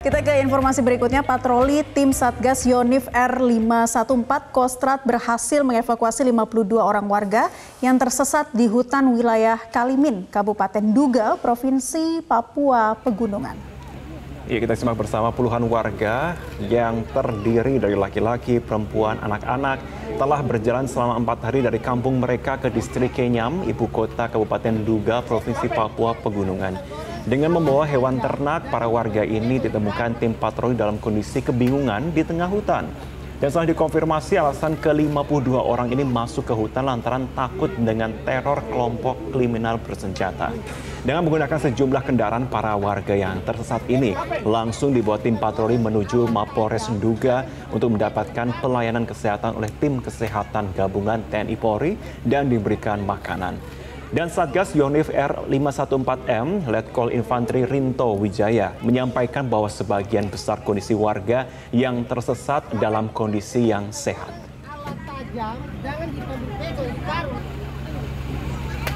Kita ke informasi berikutnya, patroli tim Satgas Yonif R514 Kostrad berhasil mengevakuasi 52 orang warga yang tersesat di hutan wilayah Kalimin, Kabupaten Duga, Provinsi Papua Pegunungan. Ya, kita simak bersama puluhan warga yang terdiri dari laki-laki, perempuan, anak-anak telah berjalan selama 4 hari dari kampung mereka ke distrik Kenyam, ibu kota Kabupaten Duga, Provinsi Papua Pegunungan. Dengan membawa hewan ternak, para warga ini ditemukan tim patroli dalam kondisi kebingungan di tengah hutan. Dan setelah dikonfirmasi, alasan ke-52 orang ini masuk ke hutan lantaran takut dengan teror kelompok kriminal bersenjata. Dengan menggunakan sejumlah kendaraan, para warga yang tersesat ini langsung dibawa tim patroli menuju Mapolres Duga untuk mendapatkan pelayanan kesehatan oleh tim kesehatan gabungan TNI Polri dan diberikan makanan. Dan Satgas Yonif R514M, Letkol Infantri Rinto Wijaya, menyampaikan bahwa sebagian besar kondisi warga yang tersesat dalam kondisi yang sehat.